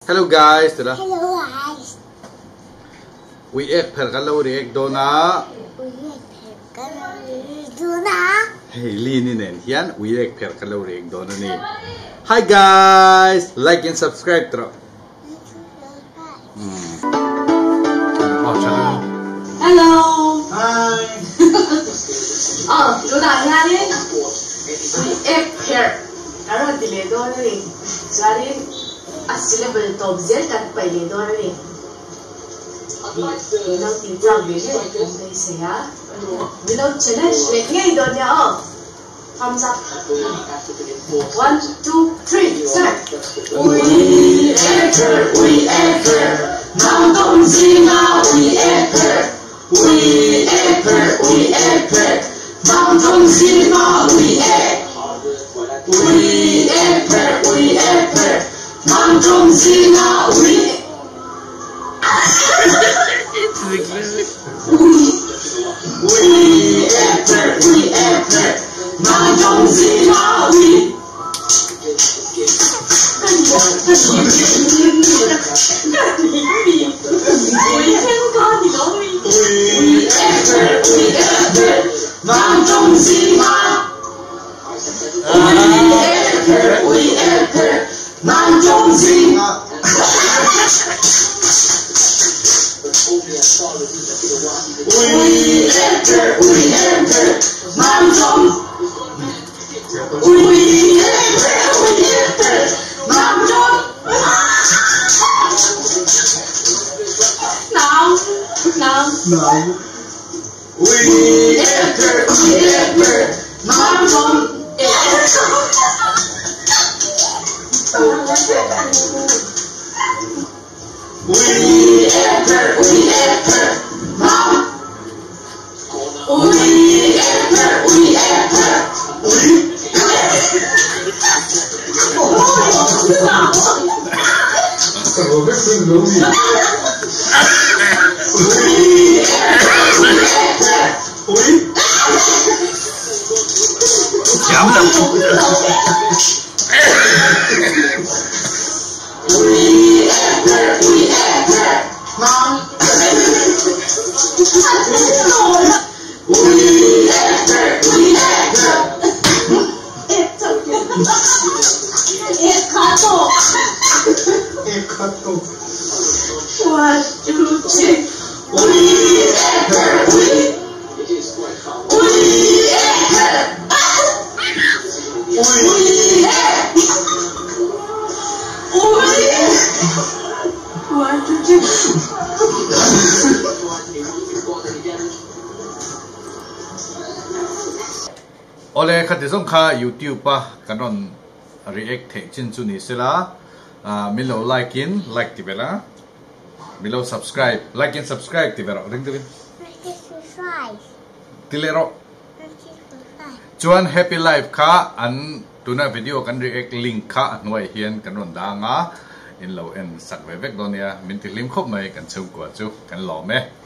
Hello guys, tala. Hello guys. We ek phar kalau react dona. Hey, lini nen hian we ek phar kalau react dona ni. Hi guys, like and subscribe tro. Oh, Hello. Hi. Chú nào nha đi. Ek phar. Aro dile dona ni. Jari asile top zel kat paile dona ni. Bilang tinggal bila dari saya, bilang challenge lagi doanya oh, thumbs up, 1, 2, 3, start. We anchor, now don't see now we anchor, now don't see now we anchor, now don't see now we. We enter, now don't see how we. We enter, now don't see how. We enter, now don't see. We enter, now don't. We enter, now don't. Now. We enter, now don't. We enter, now. We enter. Oleh kat disong ka YouTube pa kanon react thek chin chu ni sila milo like ti bela milo subscribe ti bela ring de tilero chuan happy life kha an tuna video kan react link kha noi hian kanon danga in lo en sak ve vek donia min ti lim khop mai kan chum ko chu kan lo me